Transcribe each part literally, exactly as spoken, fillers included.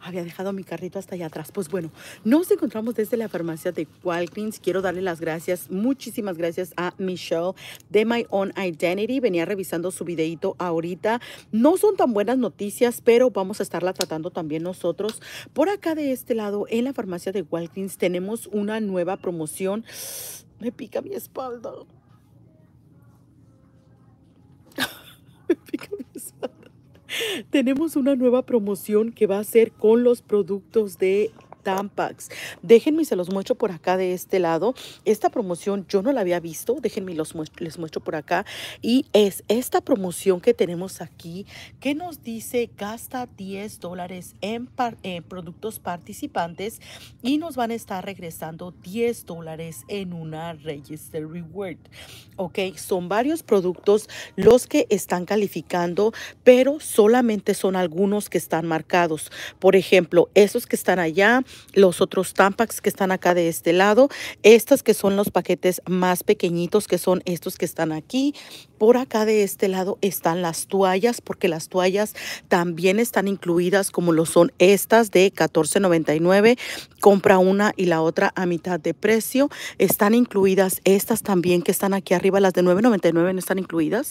Había dejado mi carrito hasta allá atrás. Pues bueno, nos encontramos desde la farmacia de Walgreens. Quiero darle las gracias, muchísimas gracias a Michelle de My Own Identity. Venía revisando su videito ahorita. No son tan buenas noticias, pero vamos a estarla tratando también nosotros. Por acá de este lado, en la farmacia de Walgreens, tenemos una nueva promoción. Me pica mi espalda. Me pica mi espalda. Tenemos una nueva promoción que va a ser con los productos de Tampax. Déjenme, se los muestro por acá de este lado. Esta promoción yo no la había visto. Déjenme, los muestro, les muestro por acá. Y es esta promoción que tenemos aquí que nos dice gasta diez dólares en, par, en productos participantes y nos van a estar regresando diez dólares en una Register Reward. Ok, son varios productos los que están calificando, pero solamente son algunos que están marcados. Por ejemplo, esos que están allá, los otros Tampax que están acá de este lado, estos que son los paquetes más pequeñitos, que son estos que están aquí. Por acá de este lado están las toallas, porque las toallas también están incluidas, como lo son estas de catorce noventa y nueve. Compra una y la otra a mitad de precio. Están incluidas estas también que están aquí arriba, las de nueve noventa y nueve no están incluidas.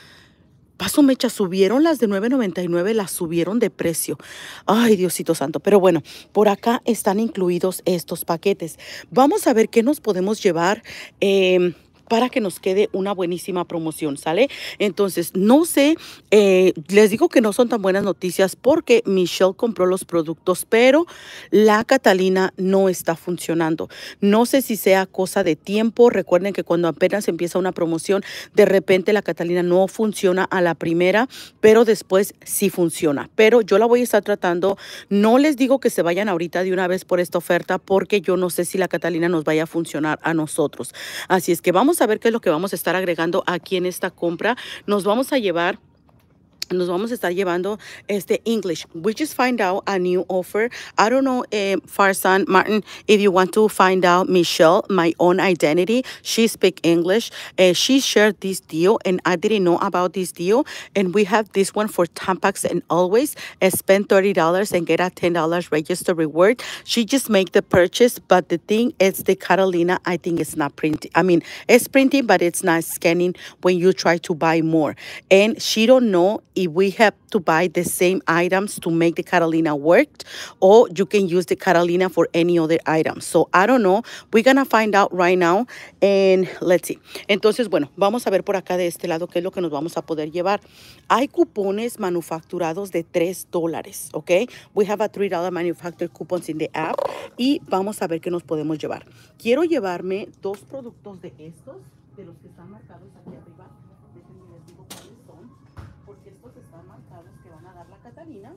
Paso mecha, subieron las de nueve noventa y nueve, las subieron de precio. Ay, Diosito santo. Pero bueno, por acá están incluidos estos paquetes. Vamos a ver qué nos podemos llevar eh, para que nos quede una buenísima promoción, ¿sale? Entonces, no sé, eh, les digo que no son tan buenas noticias porque Michelle compró los productos, pero la Catalina no está funcionando. No sé si sea cosa de tiempo. Recuerden que cuando apenas empieza una promoción, de repente la Catalina no funciona a la primera, pero después sí funciona. Pero yo la voy a estar tratando. No les digo que se vayan ahorita de una vez por esta oferta porque yo no sé si la Catalina nos vaya a funcionar a nosotros. Así es que vamos a ver qué es lo que vamos a estar agregando aquí en esta compra. Nos vamos a llevar Nos vamos a estar llevando este English. We just find out a new offer. I don't know, uh, Farsan, Martin, if you want to find out Michelle, My Own Identity. She speak English. Uh, she shared this deal, and I didn't know about this deal. And we have this one for Tampax and Always. Uh, spend thirty dollars and get a ten dollars register reward. She just make the purchase, but the thing is the Catalina, I think it's not printing. I mean, it's printing, but it's not scanning when you try to buy more. And she don't know if we have to buy the same items to make the Catalina work, or you can use the Catalina for any other item. So I don't know. We're gonna find out right now, and let's see. Entonces, bueno, vamos a ver por acá de este lado qué es lo que nos vamos a poder llevar. Hay cupones manufacturados de tres dólares, ¿ok? We have a three dollar manufacturer coupons in the app, y vamos a ver qué nos podemos llevar. Quiero llevarme dos productos de estos, de los que están marcados aquí arriba. Déjenme les digo cuáles son, porque estos están marcados que van a dar la Catalina.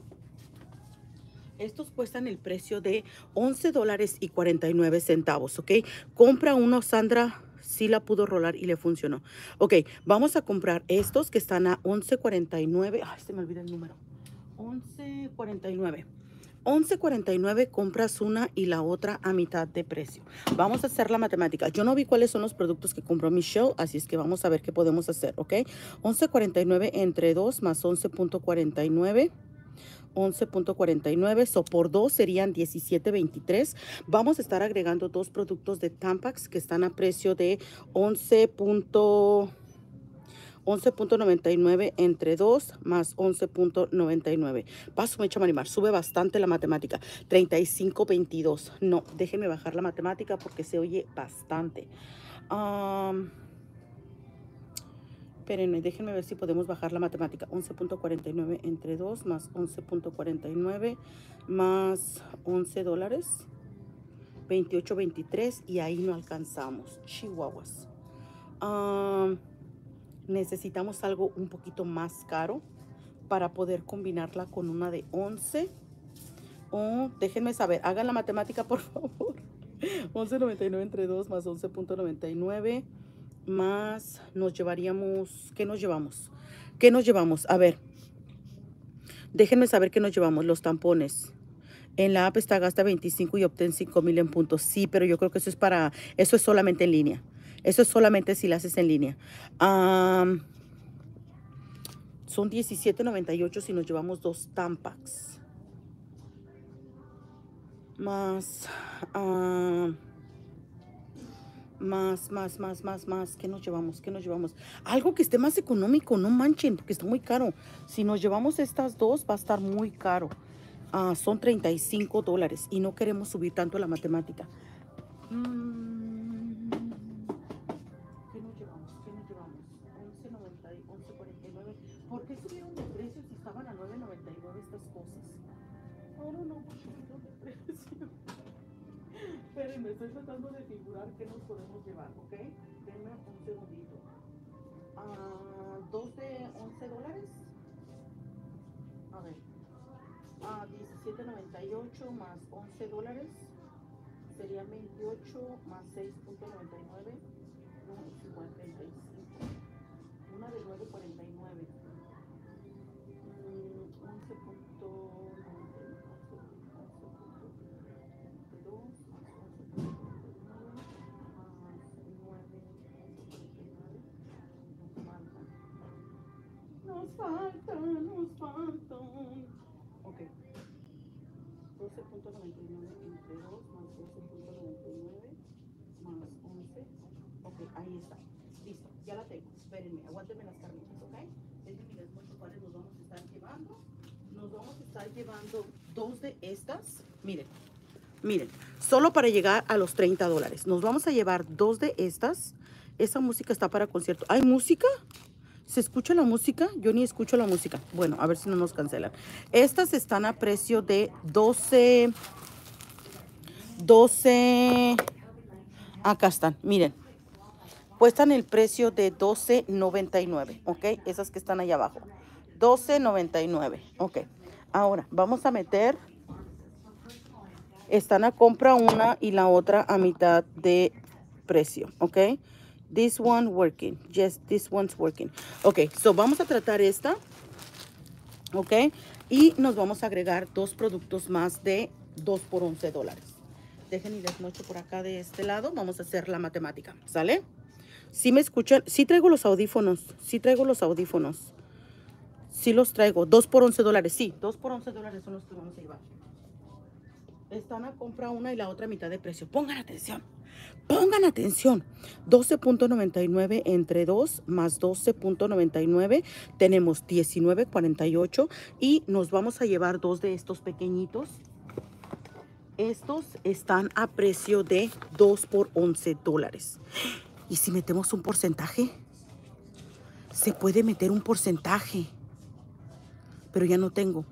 Estos cuestan el precio de once dólares y cuarenta y nueve centavos, ¿ok? Compra uno, Sandra. Sí la pudo rolar y le funcionó. Ok, vamos a comprar estos que están a once cuarenta y nueve. Ay, se me olvida el número. once cuarenta y nueve. once cuarenta y nueve, compras una y la otra a mitad de precio. Vamos a hacer la matemática. Yo no vi cuáles son los productos que compró Michelle, así es que vamos a ver qué podemos hacer, ¿ok? once cuarenta y nueve entre dos más once cuarenta y nueve. once cuarenta y nueve, so por dos serían diecisiete veintitrés. Vamos a estar agregando dos productos de Tampax que están a precio de once noventa y nueve entre dos más once noventa y nueve. Paso mecha, Marimar, sube bastante la matemática. treinta y cinco veintidós. No, déjenme bajar la matemática porque se oye bastante. Um, Espérenme, déjenme ver si podemos bajar la matemática. once cuarenta y nueve entre dos más once cuarenta y nueve más once dólares. veintiocho veintitrés, y ahí no alcanzamos. Chihuahuas. Um, necesitamos algo un poquito más caro para poder combinarla con una de once. Oh, déjenme saber, hagan la matemática por favor. once noventa y nueve entre dos más once noventa y nueve más nos llevaríamos, ¿qué nos llevamos? ¿Qué nos llevamos? A ver, déjenme saber qué nos llevamos. Los tampones. En la app está gasta veinticinco y obtén cinco mil en puntos. Sí, pero yo creo que eso es para, eso es solamente en línea. Eso es solamente si la haces en línea. Um, son diecisiete noventa y ocho si nos llevamos dos Tampax. más, ah, más, más, más, más, más. ¿Qué nos llevamos? ¿Qué nos llevamos? Algo que esté más económico, no manchen, porque está muy caro. Si nos llevamos estas dos, va a estar muy caro. Ah, son treinta y cinco dólares y no queremos subir tanto la matemática. Mm, ¿Qué nos llevamos? ¿Qué nos llevamos? once noventa y once cuarenta y nueve. ¿Por qué subieron de precio si estaban a nueve noventa y nueve estas cosas? Ahora no, ¿por qué subieron de precio? Espérenme, estoy tratando de figurar qué nos podemos llevar, ¿ok? Denme un segundito. Ah, ¿Dos de once dólares? A ver. Ah, diecisiete noventa y ocho más once dólares. Serían veintiocho más seis punto noventa y nueve. No, es igual treinta y cinco. Una de nueve cuarenta y nueve. Mm, once punto noventa y nueve. Nos faltan, nos faltan. Ok. doce punto noventa y nueve entre dos más doce punto noventa y nueve más once. Ok, ahí está. Listo, ya la tengo. Espérenme, aguántenme las carnitas, ¿ok? Déjenme les muestro cuáles nos vamos a estar llevando. Nos vamos a estar llevando dos de estas. Miren, miren, solo para llegar a los treinta dólares. Nos vamos a llevar dos de estas. Esa música está para concierto. ¿Hay música? ¿Se escucha la música? Yo ni escucho la música. Bueno, a ver si no nos cancelan. Estas están a precio de doce. doce. Acá están, miren. Cuestan el precio de doce noventa y nueve, ¿ok? Esas que están ahí abajo. doce noventa y nueve, ok. Ahora, vamos a meter. Están a compra una y la otra a mitad de precio, ¿ok? This one working. Yes, this one's working. Ok, so vamos a tratar esta. Ok, y nos vamos a agregar dos productos más de dos por once dólares. Dejen y les muestro por acá de este lado. Vamos a hacer la matemática, ¿sale? ¿Sí me escuchan? Sí traigo los audífonos. Sí traigo los audífonos. Sí los traigo. dos por once dólares. Sí, dos por once dólares son los que vamos a llevar. Están a compra una y la otra a mitad de precio. Pongan atención. Pongan atención, doce punto noventa y nueve entre dos más doce punto noventa y nueve, tenemos diecinueve cuarenta y ocho y nos vamos a llevar dos de estos pequeñitos. Estos están a precio de dos por once dólares. ¿Y si metemos un porcentaje? Se puede meter un porcentaje, pero ya no tengo.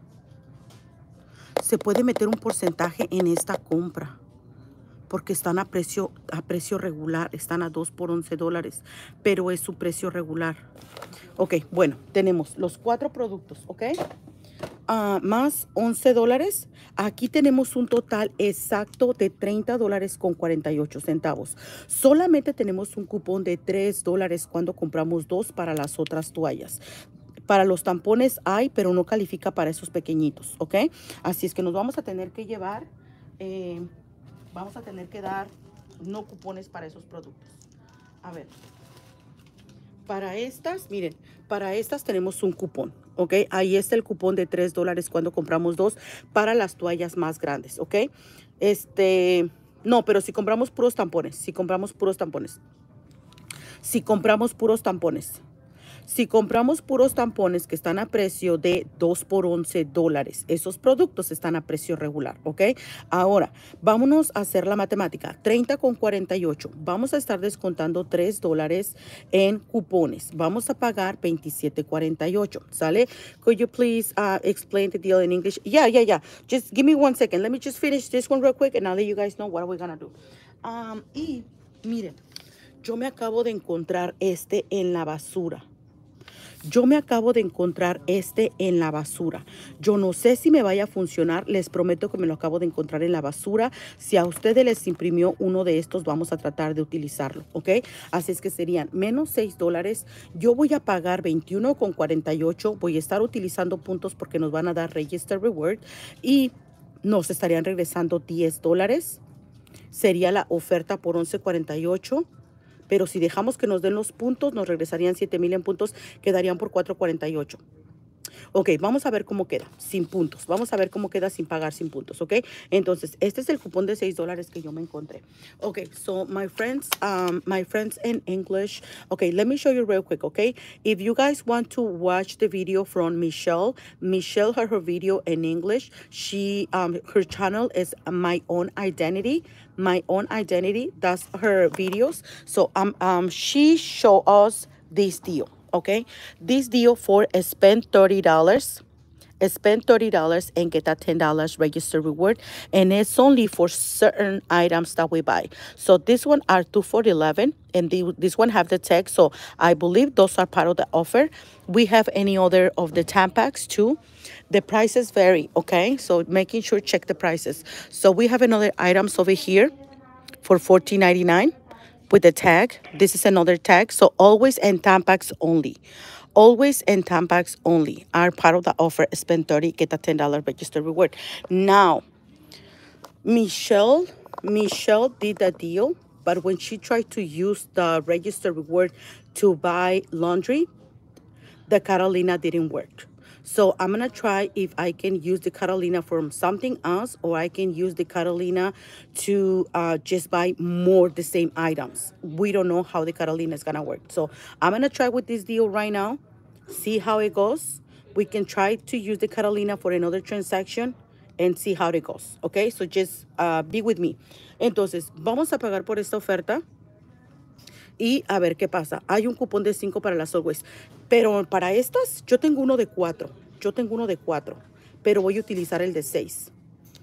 Se puede meter un porcentaje en esta compra. Porque están a precio, a precio regular, están a dos por once dólares, pero es su precio regular. Ok, bueno, tenemos los cuatro productos, ok, uh, más once dólares. Aquí tenemos un total exacto de treinta dólares con cuarenta y ocho centavos. Solamente tenemos un cupón de tres dólares cuando compramos dos para las otras toallas. Para los tampones hay, pero no califica para esos pequeñitos, ok. Así es que nos vamos a tener que llevar... Eh, Vamos a tener que dar no cupones para esos productos. A ver. Para estas, miren, para estas tenemos un cupón, ¿ok? Ahí está el cupón de tres dólares cuando compramos dos para las toallas más grandes, ¿ok? Este, no, pero si compramos puros tampones, si compramos puros tampones. Si compramos puros tampones. Si compramos puros tampones que están a precio de dos por once dólares, esos productos están a precio regular, ¿ok? Ahora, vámonos a hacer la matemática. treinta con cuarenta y ocho. Vamos a estar descontando tres dólares en cupones. Vamos a pagar veintisiete cuarenta y ocho, ¿sale? Could you please uh, explain the deal in English? Yeah, yeah, yeah. Just give me one second. Let me just finish this one real quick and I'll let you guys know what we're gonna do. Um, y, miren, yo me acabo de encontrar este en la basura. Yo me acabo de encontrar este en la basura. Yo no sé si me vaya a funcionar. Les prometo que me lo acabo de encontrar en la basura. Si a ustedes les imprimió uno de estos, vamos a tratar de utilizarlo, ¿ok? Así es que serían menos seis dólares. Yo voy a pagar veintiuno con cuarenta y ocho. Voy a estar utilizando puntos porque nos van a dar Register Reward. Y nos estarían regresando diez dólares. Sería la oferta por once cuarenta y ocho. Pero si dejamos que nos den los puntos, nos regresarían siete mil en puntos, quedarían por cuatro cuarenta y ocho. Ok, vamos a ver cómo queda sin puntos. Vamos a ver cómo queda sin pagar sin puntos, ok. Entonces, este es el cupón de seis dólares que yo me encontré. Ok, so my friends, um, my friends in English. Okay, let me show you real quick, okay. If you guys want to watch the video from Michelle, Michelle had her video in English. She, um, her channel is My Own Identity. My Own Identity, that's her videos. So um, um, she showed us this deal, okay? This deal for spend thirty dollars. Spend thirty dollars and get a ten dollars register reward. And it's only for certain items that we buy. So this one are two for eleven, and the, this one have the tag. So I believe those are part of the offer. We have any other of the Tampax too. The prices vary, okay? So making sure check the prices. So we have another items over here for fourteen ninety-nine with the tag. This is another tag. So always and Tampax only. Always and Tampax only are part of the offer. Spend thirty, get a ten dollar register reward. Now, Michelle, Michelle did the deal, but when she tried to use the register reward to buy laundry, the Catalina didn't work. So I'm going to try if I can use the Catalina from something else, or I can use the Catalina to uh, just buy more the same items. We don't know how the Catalina is going to work. So I'm going to try with this deal right now, see how it goes. We can try to use the Catalina for another transaction and see how it goes. Okay, so just uh, be with me. Entonces, vamos a pagar por esta oferta. Y a ver qué pasa. Hay un cupón de cinco para las Always. Pero para estas, yo tengo uno de cuatro. Yo tengo uno de cuatro. Pero voy a utilizar el de seis.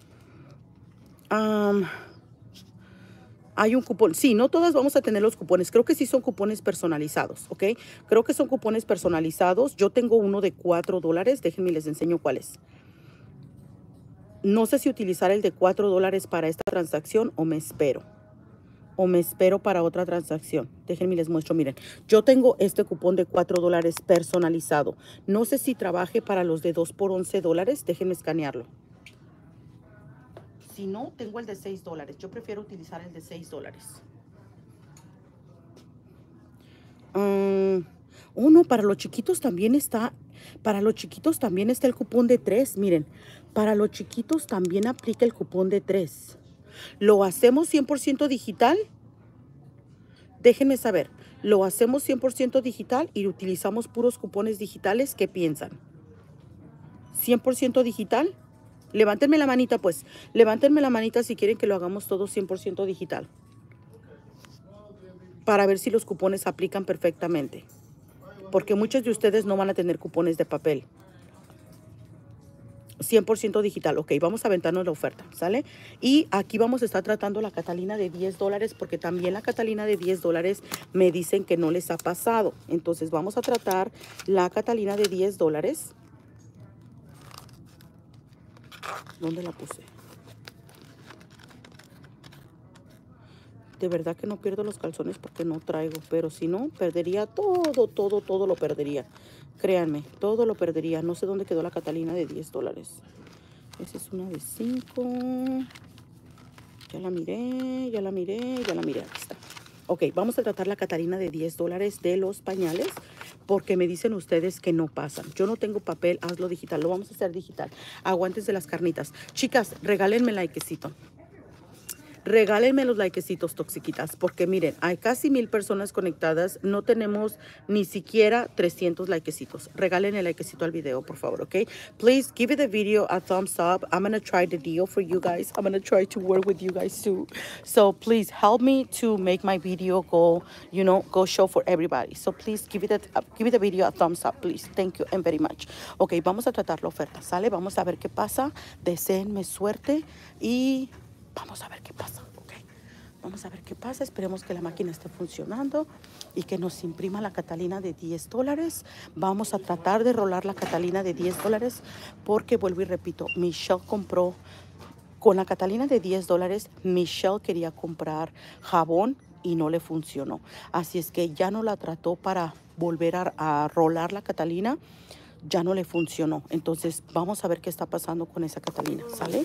Um, hay un cupón. Sí, no todas vamos a tener los cupones. Creo que sí son cupones personalizados, ¿ok? Creo que son cupones personalizados. Yo tengo uno de cuatro dólares. Déjenme les enseño cuál es. No sé si utilizar el de cuatro dólares para esta transacción o me espero. O me espero para otra transacción. Déjenme les muestro. Miren, yo tengo este cupón de cuatro dólares personalizado. No sé si trabaje para los de dos por once dólares. Déjenme escanearlo. Si no, tengo el de seis dólares. Yo prefiero utilizar el de seis dólares. Um, oh, no, para los chiquitos también está. Para los chiquitos también está el cupón de tres. Miren, para los chiquitos también aplica el cupón de tres. ¿Lo hacemos cien por ciento digital? Déjenme saber. ¿Lo hacemos cien por ciento digital y utilizamos puros cupones digitales? ¿Qué piensan? ¿cien por ciento digital? Levántenme la manita, pues. Levántenme la manita si quieren que lo hagamos todo cien por ciento digital. Para ver si los cupones aplican perfectamente. Porque muchos de ustedes no van a tener cupones de papel. cien por ciento digital. Ok, vamos a aventarnos la oferta, ¿sale? Y aquí vamos a estar tratando la Catalina de diez dólares, porque también la Catalina de diez dólares me dicen que no les ha pasado. Entonces vamos a tratar la Catalina de diez dólares. ¿Dónde la puse? De verdad que no pierdo los calzones porque no traigo, pero si no, perdería todo, todo, todo lo perdería. Créanme, todo lo perdería. No sé dónde quedó la Catalina de diez dólares. Esa es una de cinco. Ya la miré, ya la miré, ya la miré. Aquí está. Ok, vamos a tratar la Catalina de diez dólares de los pañales, porque me dicen ustedes que no pasan. Yo no tengo papel, hazlo digital. Lo vamos a hacer digital. Aguantes de las carnitas. Chicas, regálenme likecito. Regálenme los likecitos, toxiquitas, porque miren, hay casi mil personas conectadas. No tenemos ni siquiera trescientos likecitos. Regalen el likecito al video, por favor, ¿ok? Please give the video a thumbs up. I'm going to try the deal for you guys. I'm going to try to work with you guys too. So please help me to make my video go, you know, go show for everybody. So please give it a, give it the video a thumbs up, please. Thank you and very much. Ok, vamos a tratar la oferta, ¿sale? Vamos a ver qué pasa. Deseenme suerte y... vamos a ver qué pasa, ¿ok? Vamos a ver qué pasa. Esperemos que la máquina esté funcionando y que nos imprima la Catalina de diez dólares. Vamos a tratar de rolar la Catalina de diez dólares porque, vuelvo y repito, Michelle compró, con la Catalina de diez dólares, Michelle quería comprar jabón y no le funcionó. Así es que ya no la trató para volver a, a rolar la Catalina. Ya no le funcionó. Entonces, vamos a ver qué está pasando con esa Catalina, ¿sale?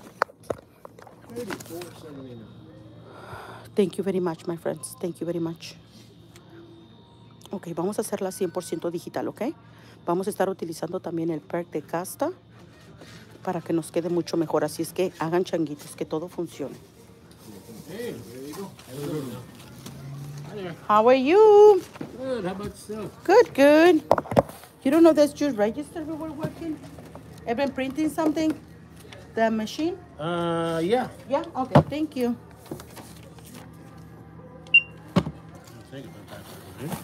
Thank you very much, my friends. Thank you very much. Ok, vamos a hacerla cien por ciento digital, ¿ok? Vamos a estar utilizando también el perk de casta para que nos quede mucho mejor. Así es que hagan changuitos, que todo funcione. Hey, there you go. Hi there. How are you? Good. How about yourself? Good, good. You don't know that's just register we were working? I've been printing something? The machine? Uh, yeah. Yeah? Okay, thank you. Think about that for a minute.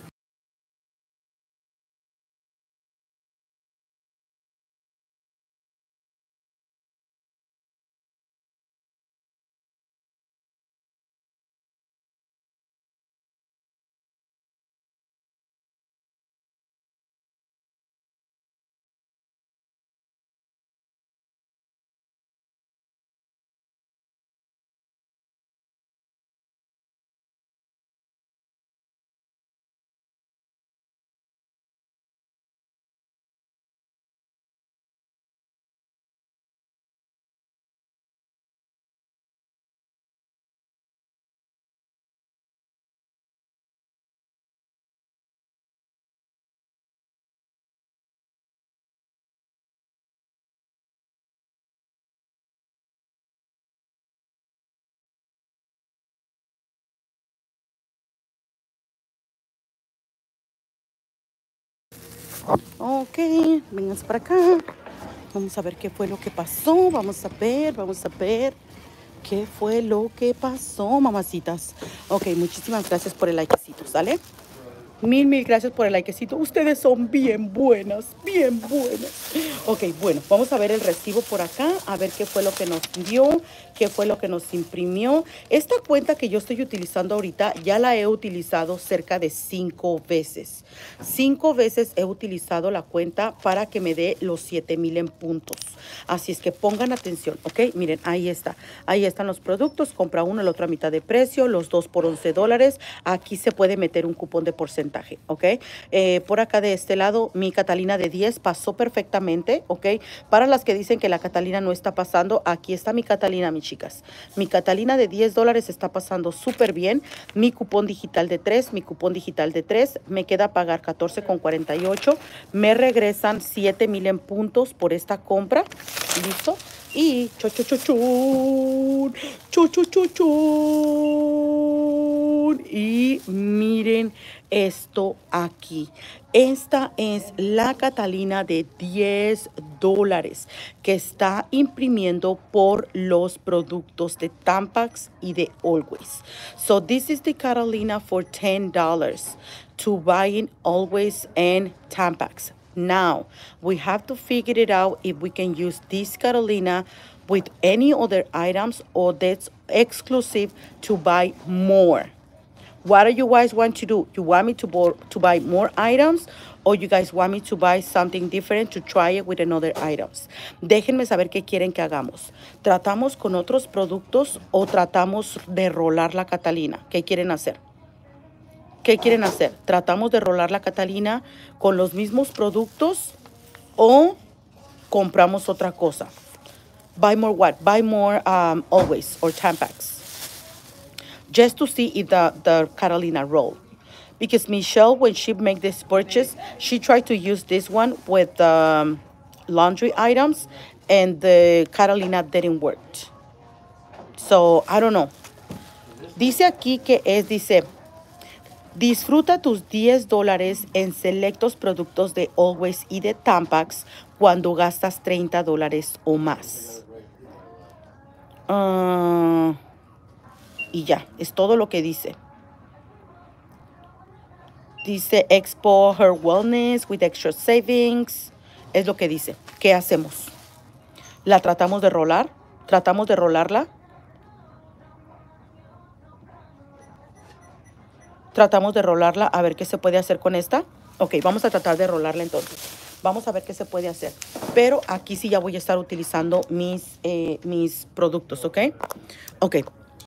Ok, vengas para acá. Vamos a ver qué fue lo que pasó. Vamos a ver, vamos a ver qué fue lo que pasó, mamacitas. Ok, muchísimas gracias por el likecito, ¿sale? Mil, mil gracias por el likecito. Ustedes son bien buenas, bien buenas. Ok, bueno, vamos a ver el recibo por acá, a ver qué fue lo que nos dio, qué fue lo que nos imprimió. Esta cuenta que yo estoy utilizando ahorita, ya la he utilizado cerca de cinco veces. Cinco veces he utilizado la cuenta para que me dé los siete mil en puntos. Así es que pongan atención, ¿ok? Miren, ahí está. Ahí están los productos. Compra uno, la otra mitad de precio, los dos por once dólares. Aquí se puede meter un cupón de porcentaje, ¿ok? Eh, por acá de este lado, mi Catalina de diez pasó perfectamente, ¿ok? Para las que dicen que la Catalina no está pasando, aquí está mi Catalina, mis chicas. Mi Catalina de diez dólares está pasando súper bien. Mi cupón digital de tres, mi cupón digital de tres, me queda pagar catorce con cuarenta y ocho. Me regresan siete mil en puntos por esta compra. ¿Listo? Y cho, cho, cho, chun, cho, cho, cho, chun. Y miren esto aquí. Esta es la Catalina de diez dólares que está imprimiendo por los productos de Tampax y de Always. So this is the Catalina for ten dollars to buying Always and Tampax. Now, we have to figure it out if we can use this Catalina with any other items or that's exclusive to buy more. What do you guys want to do? You want me to, bo- to buy more items or you guys want me to buy something different to try it with another items? Déjenme saber qué quieren que hagamos. ¿Tratamos con otros productos o tratamos de rolar la Catalina? ¿Qué quieren hacer? ¿Qué quieren hacer? ¿Tratamos de rolar la Catalina con los mismos productos o compramos otra cosa? Buy more what? Buy more um, Always or Tampax. Just to see if the, the Catalina roll. Because Michelle, when she make this purchase, she tried to use this one with um, laundry items and the Catalina didn't work. So, I don't know. Dice aquí que es, dice... Disfruta tus diez dólares en selectos productos de Always y de Tampax cuando gastas treinta dólares o más. Uh, y ya, es todo lo que dice. Dice Expo Her Wellness with Extra Savings. Es lo que dice. ¿Qué hacemos? ¿La tratamos de rolar? ¿Tratamos de rolarla? Tratamos de rolarla a ver qué se puede hacer con esta. Ok, vamos a tratar de rolarla entonces. Vamos a ver qué se puede hacer. Pero aquí sí ya voy a estar utilizando mis, eh, mis productos, ¿ok? Ok.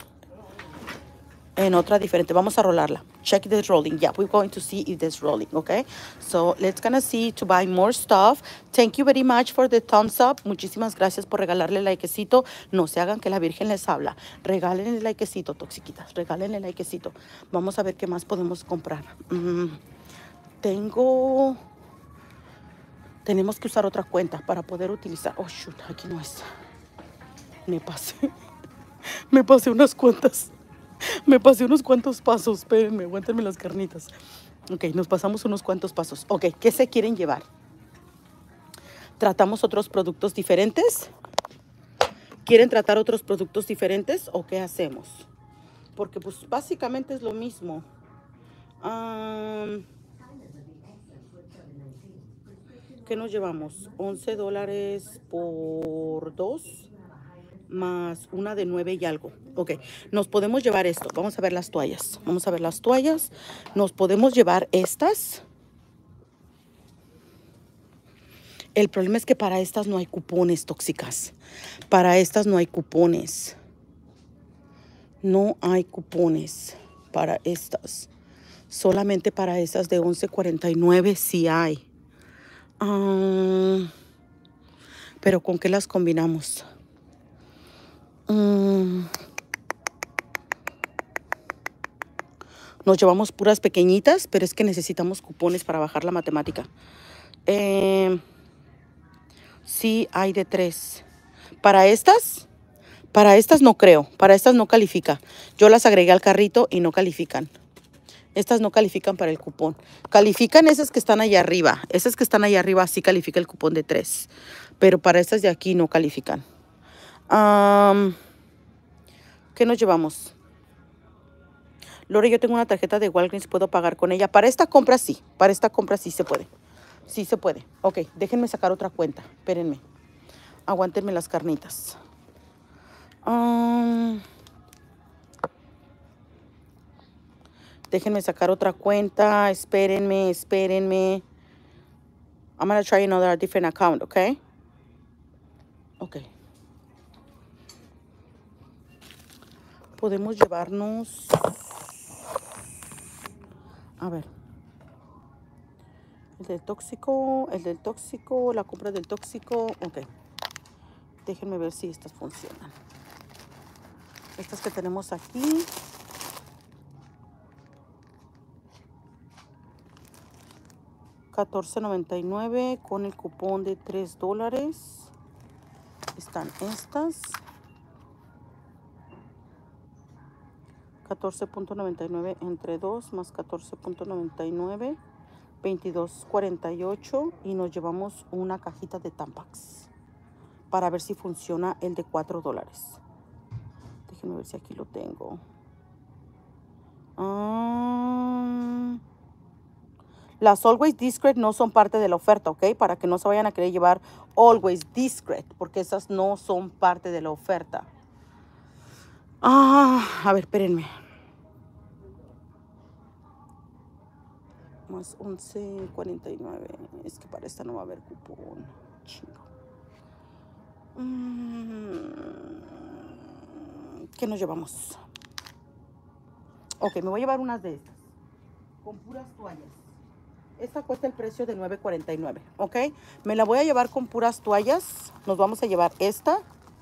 En otra diferente. Vamos a rolarla. Check this rolling. Yeah, we're going to see if this rolling, okay? So, let's gonna see to buy more stuff. Thank you very much for the thumbs up. Muchísimas gracias por regalarle likecito. No se hagan que la Virgen les habla. Regálenle likecito, toxiquitas. Regálenle likecito. Vamos a ver qué más podemos comprar. Mm, tengo... Tenemos que usar otra cuenta para poder utilizar. Oh, shoot, aquí no es. Me pasé. Me pasé unas cuantas. Me pasé unos cuantos pasos. Espérenme, aguántenme las carnitas. Ok, nos pasamos unos cuantos pasos. Ok, ¿qué se quieren llevar? ¿Tratamos otros productos diferentes? ¿Quieren tratar otros productos diferentes o qué hacemos? Porque pues básicamente es lo mismo. Um, ¿Qué nos llevamos? once dólares por dos, más una de nueve y algo. Ok, nos podemos llevar esto. Vamos a ver las toallas. Vamos a ver las toallas. Nos podemos llevar estas. El problema es que para estas no hay cupones, tóxicas. Para estas no hay cupones. No hay cupones para estas. Solamente para esas de once cuarenta y nueve sí hay. Um, pero ¿con qué las combinamos? Um, nos llevamos puras pequeñitas, pero es que necesitamos cupones para bajar la matemática. Eh, sí hay de tres. Para estas, para estas no creo. Para estas no califica. Yo las agregué al carrito y no califican. Estas no califican para el cupón. Califican esas que están allá arriba. Esas que están allá arriba sí califica el cupón de tres. Pero para estas de aquí no califican. Um, ¿Qué nos llevamos? Lore, yo tengo una tarjeta de Walgreens. ¿Puedo pagar con ella? Para esta compra sí. Para esta compra sí se puede. Sí se puede. Ok, déjenme sacar otra cuenta. Espérenme. Aguántenme las carnitas. Um, Déjenme sacar otra cuenta. Espérenme, espérenme. I'm going to try another different account, okay? Ok. Podemos llevarnos... A ver. El del tóxico, el del tóxico, la compra del tóxico. Ok. Déjenme ver si estas funcionan. Estas que tenemos aquí... catorce noventa y nueve con el cupón de tres dólares. Están estas. catorce noventa y nueve entre dos más catorce noventa y nueve. veintidós cuarenta y ocho. Y nos llevamos una cajita de Tampax. Para ver si funciona el de cuatro dólares. Déjenme ver si aquí lo tengo. Ah... Las Always Discreet no son parte de la oferta, ¿ok? Para que no se vayan a querer llevar Always Discreet, porque esas no son parte de la oferta. Ah, a ver, espérenme. Más once cuarenta y nueve. Es que para esta no va a haber cupón. Chingo. ¿Qué nos llevamos? Ok, me voy a llevar unas de estas. Con puras toallas. Esta cuesta el precio de nueve cuarenta y nueve, ¿ok? Me la voy a llevar con puras toallas. Nos vamos a llevar esta.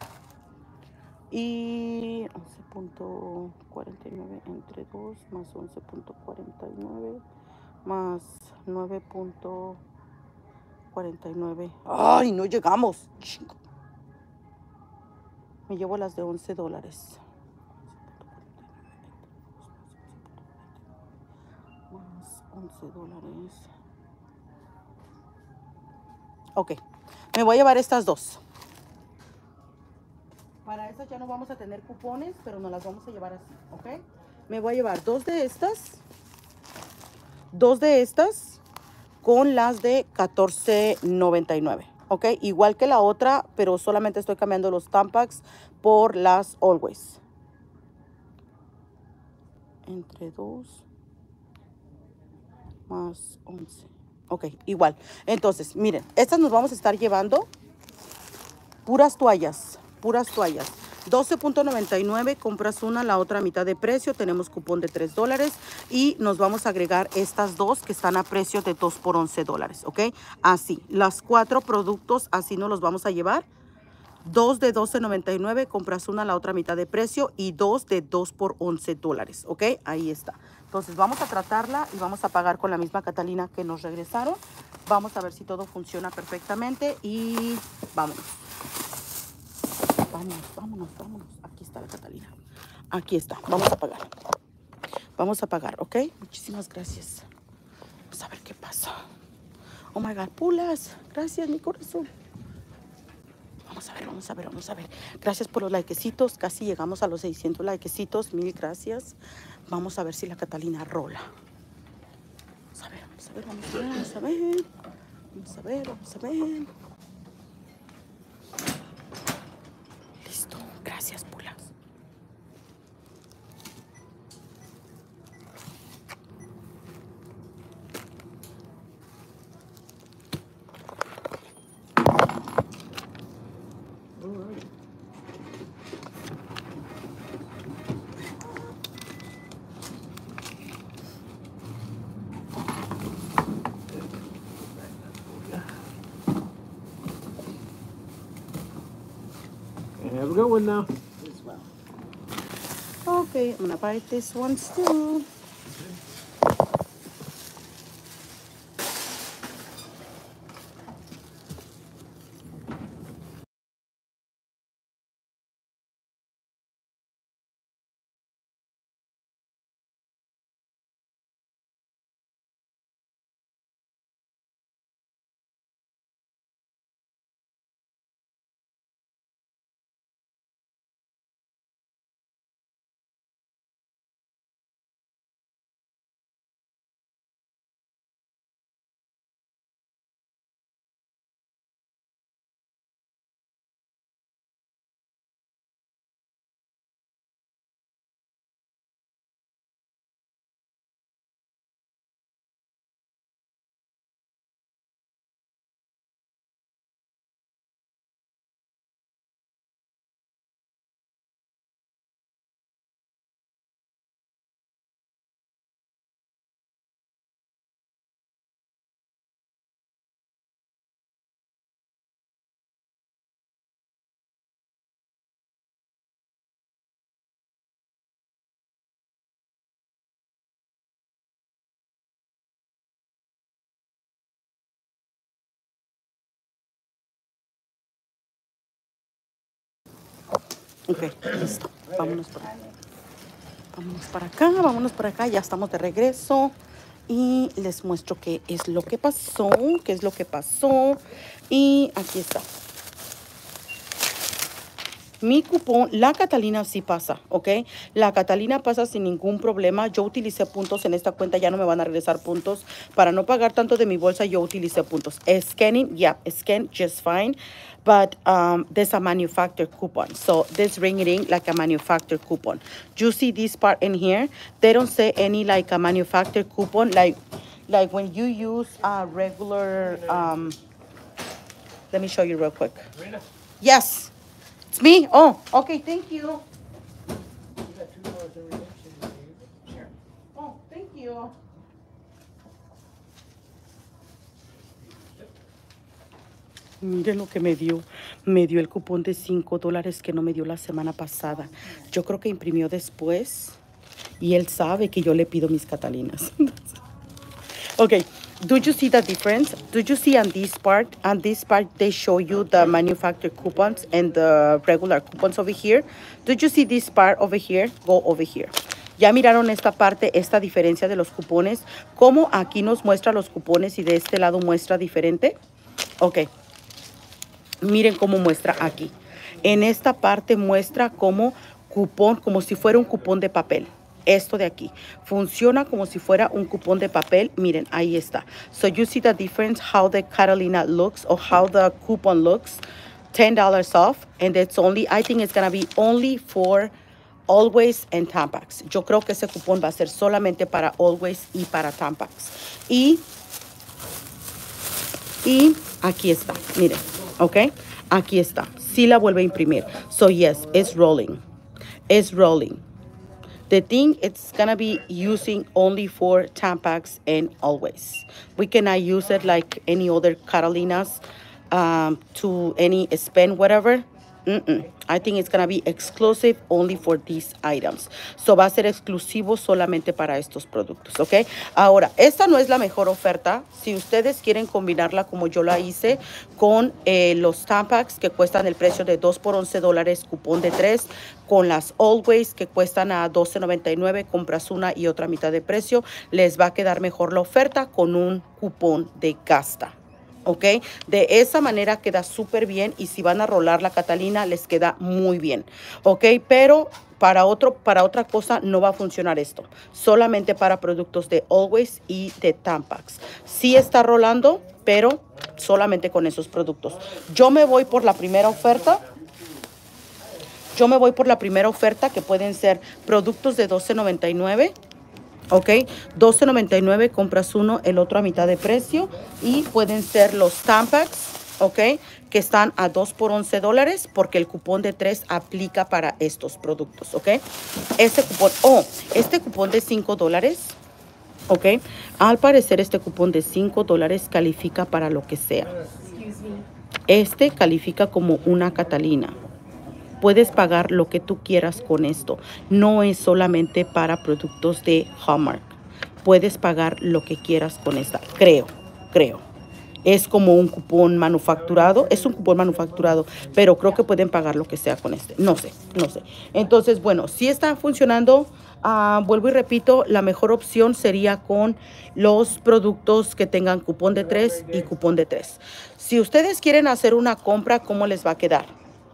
Y once punto cuarenta y nueve entre dos más once punto cuarenta y nueve más nueve punto cuarenta y nueve. ¡Ay, no llegamos! Chingo. Me llevo las de once dólares. once dólares. Ok, me voy a llevar estas dos. Para estas ya no vamos a tener cupones, pero nos las vamos a llevar así, ok. Me voy a llevar dos de estas. Dos de estas con las de catorce noventa y nueve, ok. Igual que la otra, pero solamente estoy cambiando los Tampax por las Always. Entre dos más once. Ok, igual. Entonces, miren, estas nos vamos a estar llevando puras toallas, puras toallas. doce noventa y nueve, compras una, la otra a mitad de precio. Tenemos cupón de tres dólares y nos vamos a agregar estas dos que están a precio de dos por once dólares, ¿ok? Así, las cuatro productos así nos los vamos a llevar. Dos de doce noventa y nueve, compras una, la otra a mitad de precio y dos de dos por once dólares, ¿ok? Ahí está. Entonces vamos a tratarla y vamos a pagar con la misma Catalina que nos regresaron. Vamos a ver si todo funciona perfectamente y vámonos. Vámonos, vámonos, vámonos. Aquí está la Catalina. Aquí está. Vamos a pagar. Vamos a pagar, ¿ok? Muchísimas gracias. Vamos a ver qué pasa. Oh my God, pulas. Gracias, mi corazón. Vamos a ver, vamos a ver, vamos a ver. Gracias por los likecitos. Casi llegamos a los seiscientos likecitos. Mil gracias. Vamos a ver si la Catalina rola. Vamos a ver, vamos a ver, vamos a ver, vamos a ver. Vamos a ver, vamos a ver. Listo. Gracias, pulas. Have a good one now. As well. Okay, I'm gonna buy this one too. Ok, listo. Vámonos por acá. Vámonos para acá, vámonos para acá. Ya estamos de regreso. Y les muestro qué es lo que pasó. Qué es lo que pasó. Y aquí está. Mi cupón, la Catalina sí pasa, ¿ok? La Catalina pasa sin ningún problema. Yo utilicé puntos en esta cuenta, ya no me van a regresar puntos. Para no pagar tanto de mi bolsa, yo utilicé puntos. Scanning, yeah, scan just fine. But um, there's a manufacturer coupon. So this ring ring like a manufacturer coupon. You see this part in here? They don't say any like a manufacturer coupon. Like, like when you use a regular, um, let me show you real quick. Yes. It's me? Oh, okay, thank you. You got two dollars in redemption. Sure. Oh, thank you. Miren lo que me dio. Me dio el cupón de cinco dólares que no me dio la semana pasada. Yo creo que imprimió después. Y él sabe que yo le pido mis Catalinas. Okay, do you see the difference? Do you see on this part? On this part, they show you the manufacturer coupons and the regular coupons over here. Do you see this part over here? Go over here. Ya miraron esta parte, esta diferencia de los cupones. Cómo aquí nos muestra los cupones y de este lado muestra diferente. Ok. Miren cómo muestra aquí. En esta parte muestra como cupón, como si fuera un cupón de papel. Esto de aquí funciona como si fuera un cupón de papel. Miren, ahí está. So you see the difference how the Catalina looks or how the coupon looks. ten dollars off. And it's only, I think it's going to be only for Always and Tampax. Yo creo que ese cupón va a ser solamente para Always y para Tampax. Y, y aquí está. Miren, ¿ok? Aquí está. Sí la vuelve a imprimir. So yes, it's rolling. It's rolling. The thing, it's going to be using only for Tampax and Always. We cannot use it like any other Catalinas um, to any spend, whatever. Mm-mm. I think it's gonna be exclusive only for these items. So va a ser exclusivo solamente para estos productos, ¿ok? Ahora, esta no es la mejor oferta. Si ustedes quieren combinarla como yo la hice con eh, los Tampax que cuestan el precio de dos por once dólares, cupón de tres, con las Always que cuestan a doce noventa y nueve, compras una y otra mitad de precio, les va a quedar mejor la oferta con un cupón de gasta. ¿Ok? De esa manera queda súper bien y si van a rolar la Catalina les queda muy bien. ¿Ok? Pero para, otro, para otra cosa no va a funcionar esto. Solamente para productos de Always y de Tampax. Sí está rolando, pero solamente con esos productos. Yo me voy por la primera oferta. Yo me voy por la primera oferta que pueden ser productos de doce noventa y nueve. Ok, doce noventa y nueve, compras uno, el otro a mitad de precio. Y pueden ser los Tampax, ok, que están a dos por once dólares porque el cupón de tres aplica para estos productos, ok. Este cupón, oh, este cupón de cinco dólares, ok, al parecer este cupón de cinco dólares califica para lo que sea. Este califica como una Catalina. Puedes pagar lo que tú quieras con esto. No es solamente para productos de Hallmark. Puedes pagar lo que quieras con esta. Creo, creo. Es como un cupón manufacturado. Es un cupón manufacturado, pero creo que pueden pagar lo que sea con este. No sé, no sé. Entonces, bueno, si está funcionando. Uh, vuelvo y repito, la mejor opción sería con los productos que tengan cupón de tres y cupón de tres. Si ustedes quieren hacer una compra, ¿cómo les va a quedar?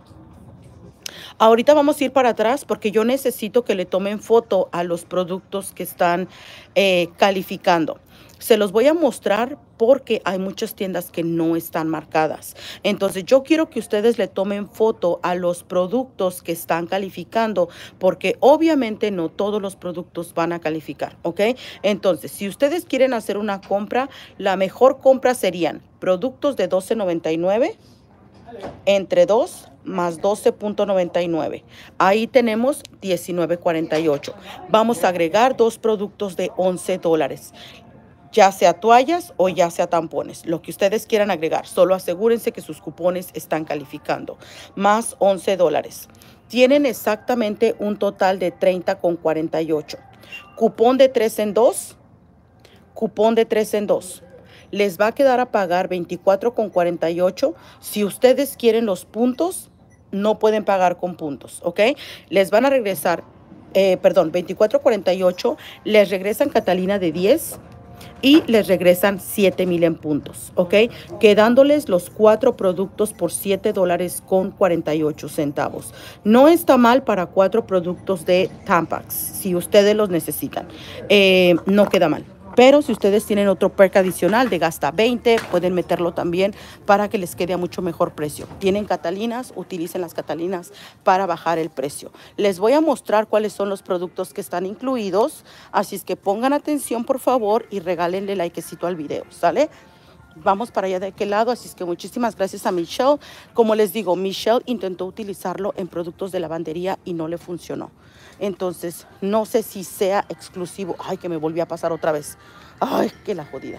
Ahorita vamos a ir para atrás porque yo necesito que le tomen foto a los productos que están eh, calificando. Se los voy a mostrar porque hay muchas tiendas que no están marcadas. Entonces yo quiero que ustedes le tomen foto a los productos que están calificando porque obviamente no todos los productos van a calificar, ¿ok? Entonces, si ustedes quieren hacer una compra, la mejor compra serían productos de doce noventa y nueve entre dos más doce noventa y nueve. Ahí tenemos diecinueve cuarenta y ocho. Vamos a agregar dos productos de once dólares. Ya sea toallas o ya sea tampones, lo que ustedes quieran agregar. Solo asegúrense que sus cupones están calificando. Más once dólares. Tienen exactamente un total de treinta con cuarenta y ocho. Cupón de tres en dos. Cupón de tres en dos. Les va a quedar a pagar veinticuatro con cuarenta y ocho. Si ustedes quieren los puntos, no pueden pagar con puntos, ¿ok? Les van a regresar, eh, perdón, veinticuatro cuarenta y ocho. Les regresan Catalina de diez. Y les regresan siete mil en puntos, ¿ok? Quedándoles los cuatro productos por siete dólares con cuarenta y ocho centavos. No está mal para cuatro productos de Tampax, si ustedes los necesitan. Eh, no queda mal. Pero si ustedes tienen otro perk adicional de gasta veinte, pueden meterlo también para que les quede a mucho mejor precio. Tienen Catalinas, utilicen las Catalinas para bajar el precio. Les voy a mostrar cuáles son los productos que están incluidos. Así es que pongan atención, por favor, y regálenle likecito al video, ¿sale? Vamos para allá de aquel lado, así es que muchísimas gracias a Michelle. Como les digo, Michelle intentó utilizarlo en productos de lavandería y no le funcionó. Entonces, no sé si sea exclusivo. Ay, que me volvió a pasar otra vez. Ay, que la jodida.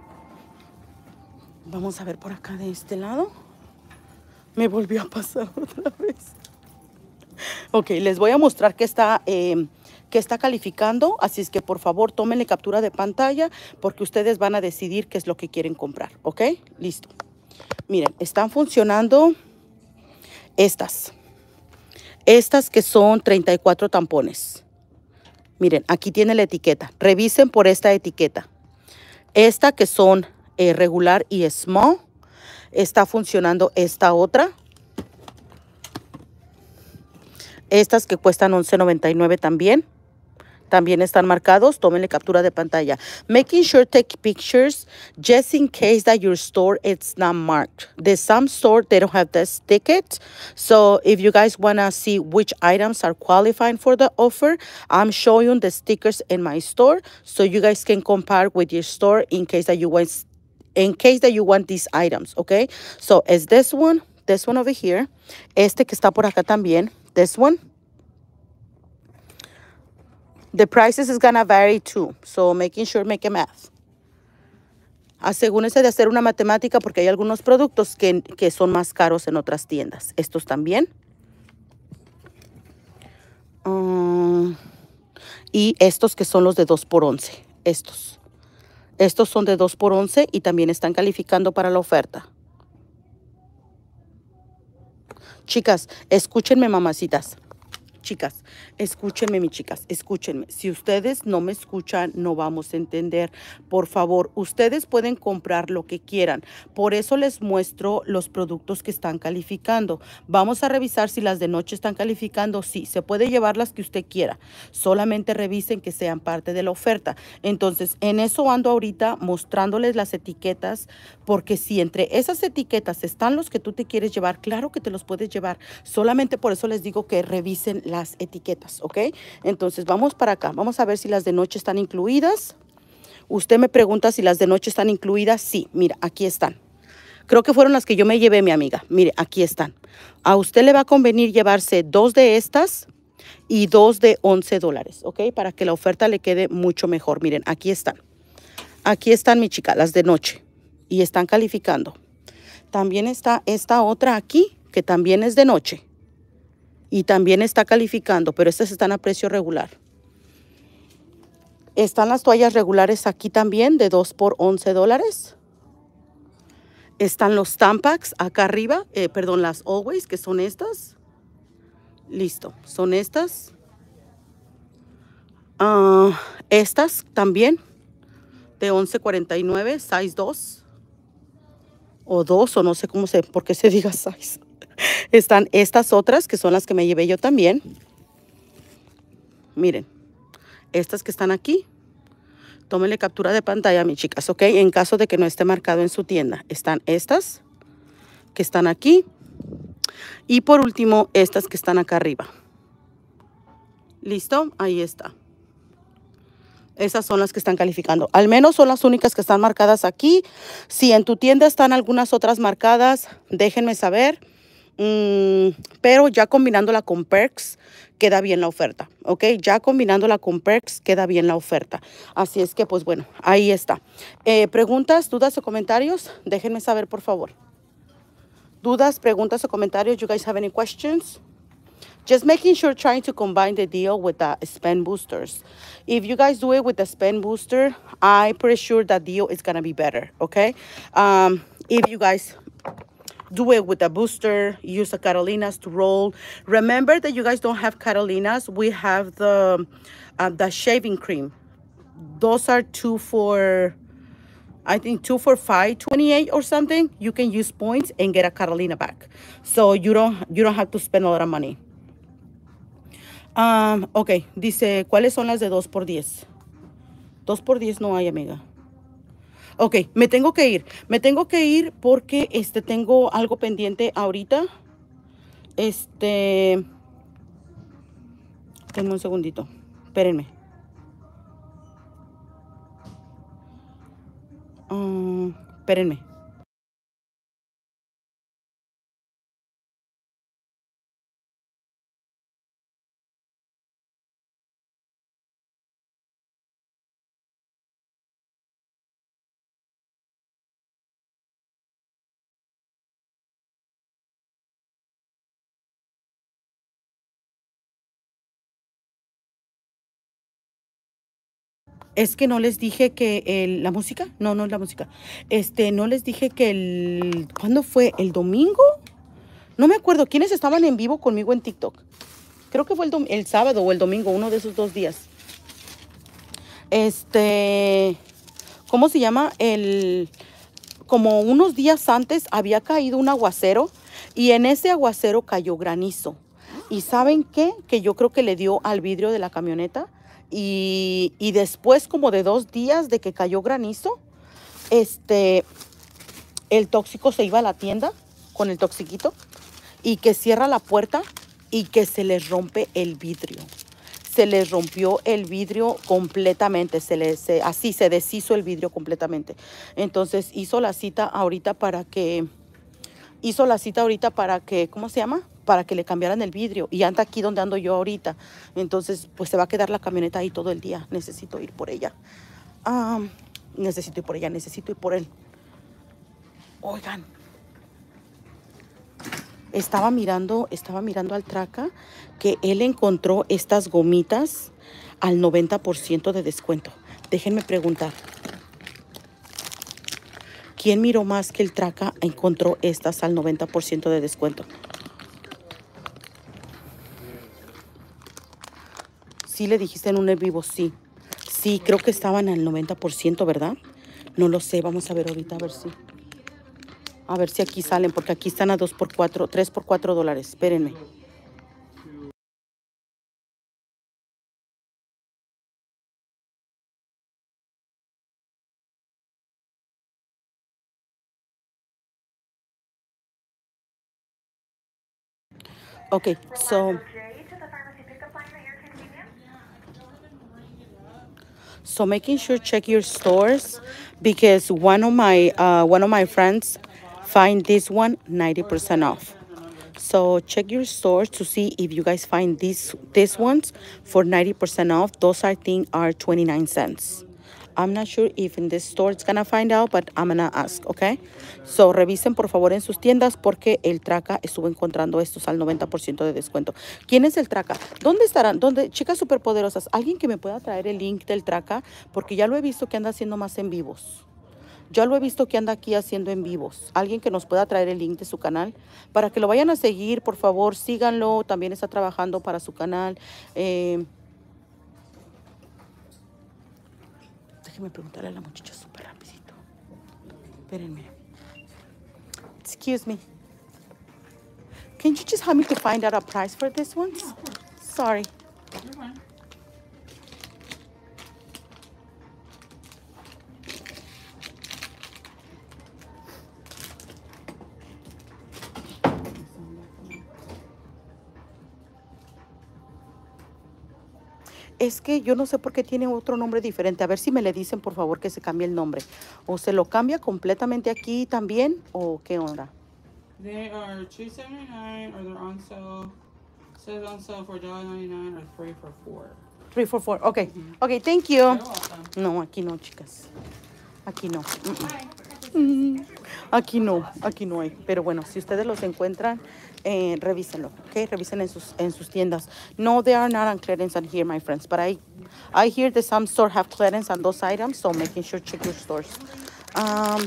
Vamos a ver por acá de este lado. Me volvió a pasar otra vez. Ok, les voy a mostrar que está... Eh, que está calificando, así es que por favor tómenle captura de pantalla porque ustedes van a decidir qué es lo que quieren comprar, ¿ok? Listo. Miren, están funcionando estas. Estas que son treinta y cuatro tampones. Miren, aquí tiene la etiqueta. Revisen por esta etiqueta. Esta que son eh, regular y small. Está funcionando esta otra. Estas que cuestan once noventa y nueve también. También están marcados. Tómenle captura de pantalla. Making sure take pictures just in case that your store it's not marked. There's some store they don't have this ticket. So if you guys want to see which items are qualifying for the offer, I'm showing the stickers in my store so you guys can compare with your store in case that you want in case that you want these items, okay? So is this one, this one over here, este que está por acá también, this one. The prices is gonna vary too, so making sure make a math. Asegúrense de hacer una matemática porque hay algunos productos que, que son más caros en otras tiendas. Estos también. Um, y estos que son los de dos por once. Estos. Estos son de dos por once y también están calificando para la oferta. Chicas, escúchenme, mamacitas. Chicas, escúchenme, mis chicas, escúchenme. Si ustedes no me escuchan, no vamos a entender. Por favor, ustedes pueden comprar lo que quieran. Por eso les muestro los productos que están calificando. Vamos a revisar si las de noche están calificando. Sí, se puede llevar las que usted quiera. Solamente revisen que sean parte de la oferta. Entonces, en eso ando ahorita mostrándoles las etiquetas, porque si entre esas etiquetas están los que tú te quieres llevar, claro que te los puedes llevar. Solamente por eso les digo que revisen las etiquetas, ¿ok? Entonces vamos para acá, vamos a ver si las de noche están incluidas. Usted me pregunta si las de noche están incluidas. Sí, mira, aquí están. Creo que fueron las que yo me llevé, mi amiga. Mire, aquí están. A usted le va a convenir llevarse dos de estas y dos de once dólares, ¿ok? Para que la oferta le quede mucho mejor. Miren, aquí están. Aquí están, mi chica, las de noche. Y están calificando. También está esta otra aquí, que también es de noche. Y también está calificando, pero estas están a precio regular. Están las toallas regulares aquí también de dos por once dólares. Están los Tampax acá arriba, eh, perdón, las Always, que son estas. Listo, son estas. Uh, estas también de once cuarenta y nueve, size dos. O dos, o no sé cómo se, por qué se diga size. Están estas otras, que son las que me llevé yo también. Miren, estas que están aquí. Tómenle captura de pantalla, mis chicas, ¿ok? En caso de que no esté marcado en su tienda. Están estas, que están aquí. Y por último, estas que están acá arriba. ¿Listo? Ahí está. Esas son las que están calificando. Al menos son las únicas que están marcadas aquí. Si en tu tienda están algunas otras marcadas, déjenme saber. Mm, pero ya combinándola con Perks queda bien la oferta, ¿ok? Ya combinándola con Perks queda bien la oferta. Así es que, pues bueno, ahí está. Eh, preguntas, dudas o comentarios, déjenme saber, por favor. Dudas, preguntas o comentarios. You guys have any questions? Just making sure, trying to combine the deal with the spend boosters. If you guys do it with the spend booster, I'm pretty sure that deal is going to be better, okay? Um, if you guys do it with a booster, use the Carolinas to roll. Remember that you guys don't have Carolinas. We have the, uh, the shaving cream. Those are two for, I think two for five twenty-eight or something. You can use points and get a Carolina back. So you don't, you don't have to spend a lot of money. Um, ok, dice, ¿cuáles son las de dos por diez? dos por diez no hay, amiga. Ok, me tengo que ir. Me tengo que ir porque este, tengo algo pendiente ahorita. Este... Tengo un segundito. Espérenme. Um, espérenme. Es que no les dije que el, la música, no, no es la música. Este, no les dije que el, ¿cuándo fue? ¿El domingo? No me acuerdo quiénes estaban en vivo conmigo en TikTok. Creo que fue el, dom el sábado o el domingo, uno de esos dos días. Este, ¿cómo se llama? El, como unos días antes había caído un aguacero y en ese aguacero cayó granizo. ¿Y saben qué? Que yo creo que le dio al vidrio de la camioneta. Y, y después como de dos días de que cayó granizo, este, el tóxico se iba a la tienda con el toxiquito y que cierra la puerta y que se les rompe el vidrio. Se les rompió el vidrio completamente, se les, se, así se deshizo el vidrio completamente. Entonces hizo la cita ahorita para que, hizo la cita ahorita para que, ¿cómo se llama? Para que le cambiaran el vidrio y anda aquí donde ando yo ahorita. Entonces, pues se va a quedar la camioneta ahí todo el día. Necesito ir por ella. Um, necesito ir por ella, necesito ir por él. Oigan. Estaba mirando, estaba mirando al Traca que él encontró estas gomitas al noventa por ciento de descuento. Déjenme preguntar. ¿Quién miró más que el Traca encontró estas al noventa por ciento de descuento? Sí le dijiste en un en vivo, sí. Sí, creo que estaban al noventa por ciento, ¿verdad? No lo sé, vamos a ver ahorita, a ver si. A ver si aquí salen, porque aquí están a dos por cuatro, tres por cuatro dólares. Espérenme. Okay, so so making sure check your stores because one of my uh, one of my friends find this one ninety percent off. So check your stores to see if you guys find these these ones for ninety percent off. Those I think are twenty-nine cents. I'm not sure if in this store it's gonna find out, but I'm gonna ask, okay? So revisen por favor en sus tiendas porque el Traca estuvo encontrando estos al noventa por ciento de descuento. ¿Quién es el Traca? ¿Dónde estarán? ¿Dónde? Chicas superpoderosas, alguien que me pueda traer el link del Traca porque ya lo he visto que anda haciendo más en vivos. Ya lo he visto que anda aquí haciendo en vivos. Alguien que nos pueda traer el link de su canal para que lo vayan a seguir, por favor, síganlo. También está trabajando para su canal. Eh, déjenme preguntarle a la muchacha súper rapidito. Espérenme. Excuse me. Can you just help me to find out a price for this one? Yeah, of course. Sorry. You're fine. Es que yo no sé por qué tiene otro nombre diferente. A ver si me le dicen, por favor, que se cambie el nombre. O se lo cambia completamente aquí también, o qué onda. They are two seventy-nine, or they're on sale. Says on sale for one ninety-nine or three for four. three for four. Ok. Ok, thank you. You're welcome. No, aquí no, chicas. Aquí no. Mm, mm. Mm, Aquí no, aquí no hay. Pero bueno, si ustedes los encuentran, eh, revísenlo, ¿ok? Revisen en sus, en sus tiendas. No, they are not on clearance on here, my friends. But I, I hear that some stores have clearance on those items, so making sure check your stores. Um,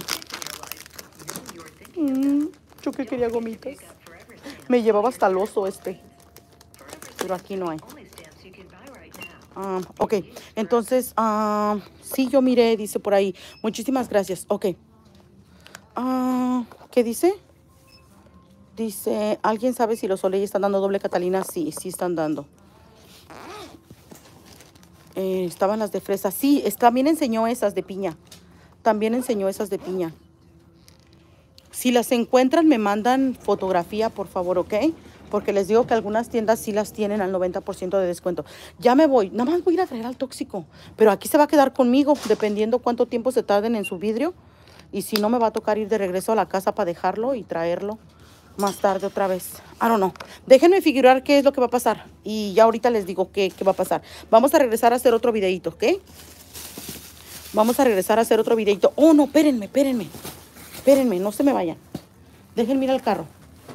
mm, yo que quería gomitas. Me llevaba hasta el oso este. Pero aquí no hay. Um, ok, entonces, um, sí, yo miré, dice por ahí. Muchísimas gracias. Ok. Uh, ¿Qué dice? Dice, ¿alguien sabe si los Olay están dando doble Catalina? Sí, sí están dando. Eh, estaban las de fresa. Sí, es, también enseñó esas de piña. También enseñó esas de piña. Si las encuentran, me mandan fotografía, por favor, ¿ok? Porque les digo que algunas tiendas sí las tienen al noventa por ciento de descuento. Ya me voy. Nada más voy a ir a traer al tóxico. Pero aquí se va a quedar conmigo, dependiendo cuánto tiempo se tarden en su vidrio. Y si no, me va a tocar ir de regreso a la casa para dejarlo y traerlo más tarde otra vez. I don't know. Déjenme figurar qué es lo que va a pasar. Y ya ahorita les digo qué, qué va a pasar. Vamos a regresar a hacer otro videito, ¿ok? Vamos a regresar a hacer otro videito. Oh, no, espérenme, espérenme. Espérenme, no se me vayan. Déjenme ir al carro.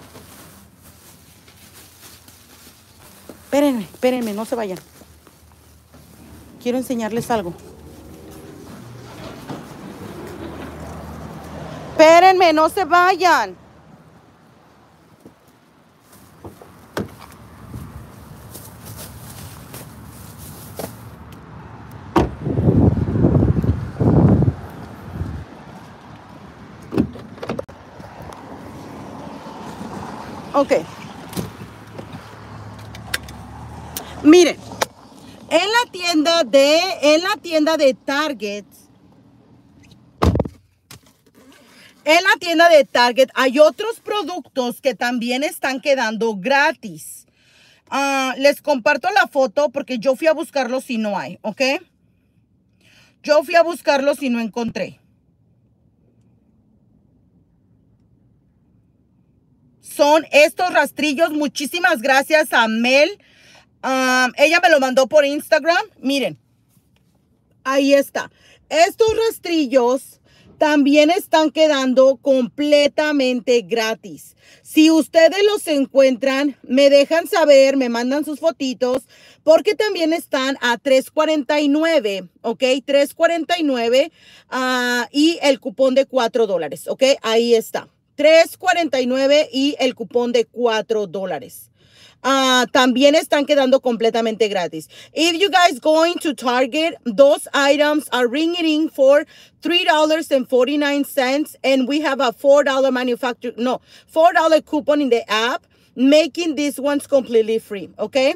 Espérenme, espérenme, no se vayan. Quiero enseñarles algo. Espérenme, no se vayan. Ok. Miren, en la tienda de, en la tienda de Target, en la tienda de Target hay otros productos que también están quedando gratis. Uh, les comparto la foto porque yo fui a buscarlos y no hay, ¿ok? Yo fui a buscarlos y no encontré. Son estos rastrillos. Muchísimas gracias a Mel. Um, ella me lo mandó por Instagram. Miren. Ahí está. Estos rastrillos también están quedando completamente gratis. Si ustedes los encuentran, me dejan saber, me mandan sus fotitos, porque también están a tres cuarenta y nueve, ¿ok? tres cuarenta y nueve uh, y el cupón de cuatro dólares, ¿ok? Ahí está. tres cuarenta y nueve y el cupón de cuatro dólares. Uh, también están quedando completamente gratis. If you guys going to Target, those items are ringing for three dollars and forty-nine cents, and we have a four dollar manufacturer, no, four dollar coupon in the app, making these ones completely free, okay?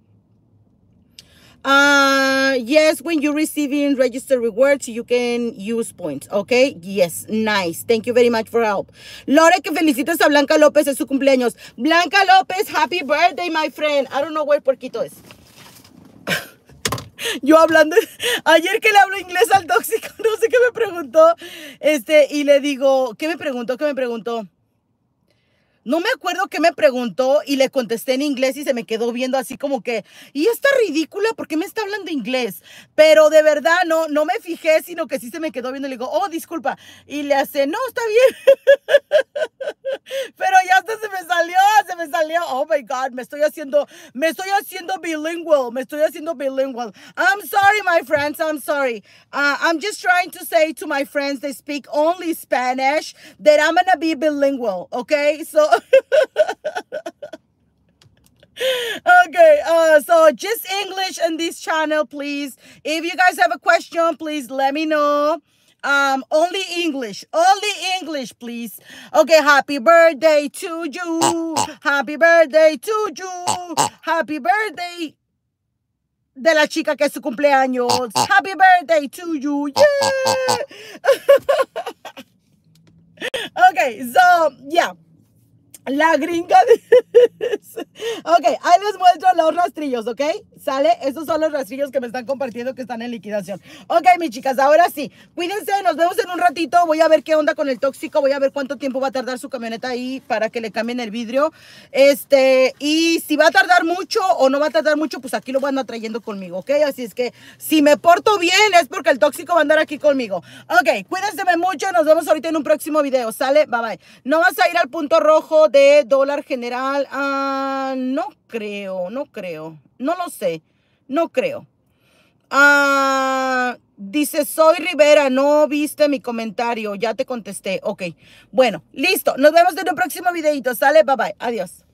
Uh, yes, when you're receiving register rewards, you can use points, okay? Yes, nice. Thank you very much for help. Laura, que felicitas a Blanca López, es su cumpleaños. Blanca López, happy birthday, my friend. I don't know where Porquito es. Yo hablando, ayer que le hablo inglés al tóxico, no sé qué me preguntó, este, y le digo, ¿qué me preguntó? ¿Qué me preguntó? No me acuerdo qué me preguntó y le contesté en inglés y se me quedó viendo así como que, y esta ridícula, ¿por qué me está hablando inglés? Pero de verdad no, no me fijé, sino que sí se me quedó viendo y le digo, oh, disculpa. Y le hace, no, está bien. Pero ya hasta se me salió, se me salió. Oh my God, me estoy haciendo, me estoy haciendo bilingual, me estoy haciendo bilingual. I'm sorry, my friends, I'm sorry. Uh, I'm just trying to say to my friends that speak only Spanish that I'm gonna be bilingual, okay? So okay, uh, so just English on this channel, please. If you guys have a question, please let me know. Um, only English, only English, please. Okay, happy birthday to you. Happy birthday to you. Happy birthday de la chica que es su cumpleaños. Happy birthday to you. Yeah. Okay, so, yeah. La gringa dice. Ok, ahí les muestro los rastrillos, ¿ok? ¿Sale? Estos son los rastrillos que me están compartiendo que están en liquidación. Ok, mis chicas, ahora sí. Cuídense, nos vemos en un ratito. Voy a ver qué onda con el tóxico. Voy a ver cuánto tiempo va a tardar su camioneta ahí para que le cambien el vidrio. Este, y si va a tardar mucho o no va a tardar mucho, pues aquí lo van a andar trayendo conmigo, ¿ok? Así es que si me porto bien es porque el tóxico va a andar aquí conmigo. Ok, cuídense mucho. Nos vemos ahorita en un próximo video. ¿Sale? Bye, bye. No vas a ir al punto rojo de dólar general. Uh, no creo, no creo. No lo sé. No creo. Uh, dice, soy Rivera, no viste mi comentario. Ya te contesté. Ok. Bueno, listo. Nos vemos en un próximo videito. Sale, bye bye. Adiós.